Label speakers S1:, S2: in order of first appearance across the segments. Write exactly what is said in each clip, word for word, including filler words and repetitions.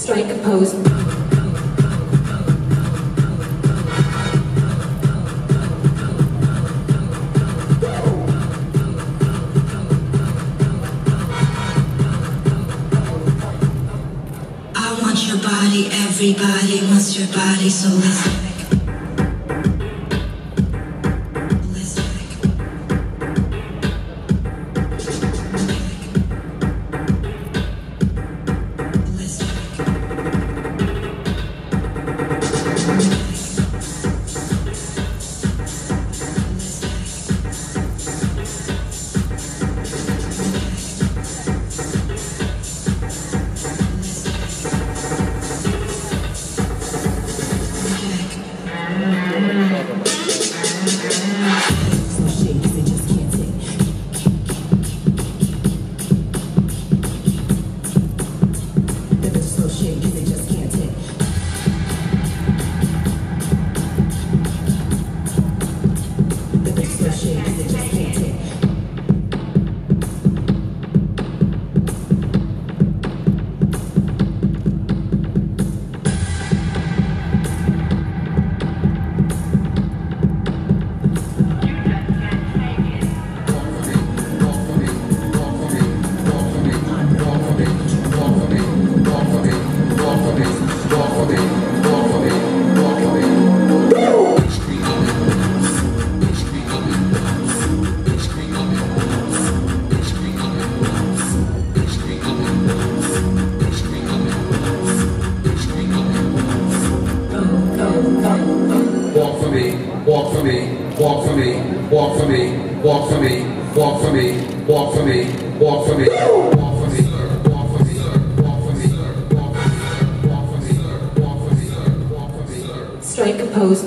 S1: Strike a pose.
S2: I want your body, everybody wants your body, so let's do it.
S3: Walk for me, walk for me, walk for me, walk for me, walk for me, walk for me, walk for me, walk for me, walk for me, walk for me, walk for me, walk for me, walk for me.
S1: Strike a pose.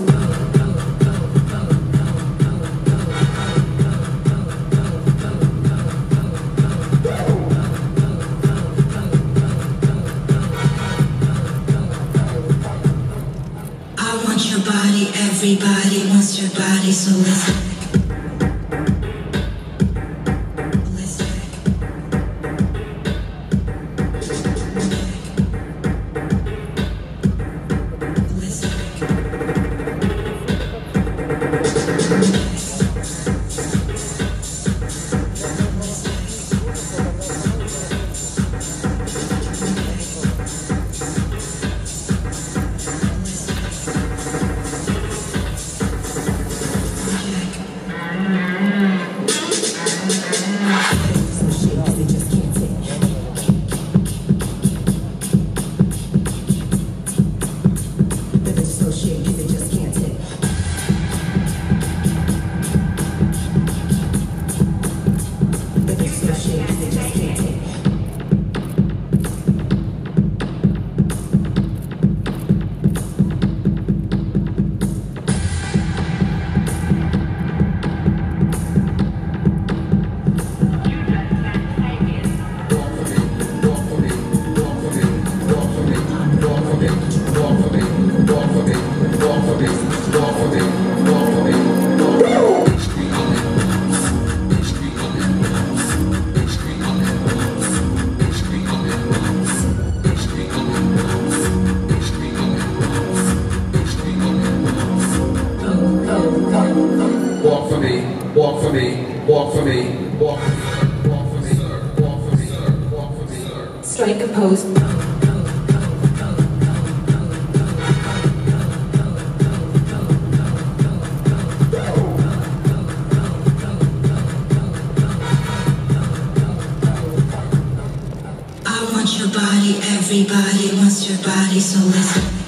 S2: I want your body, everybody wants your body, so let's do it.
S3: Walk for me, walk for me, walk for me, walk for me, walk for me, walk for me, walk for me.
S1: Strike a pose.
S2: I want your body, everybody wants your body, so let's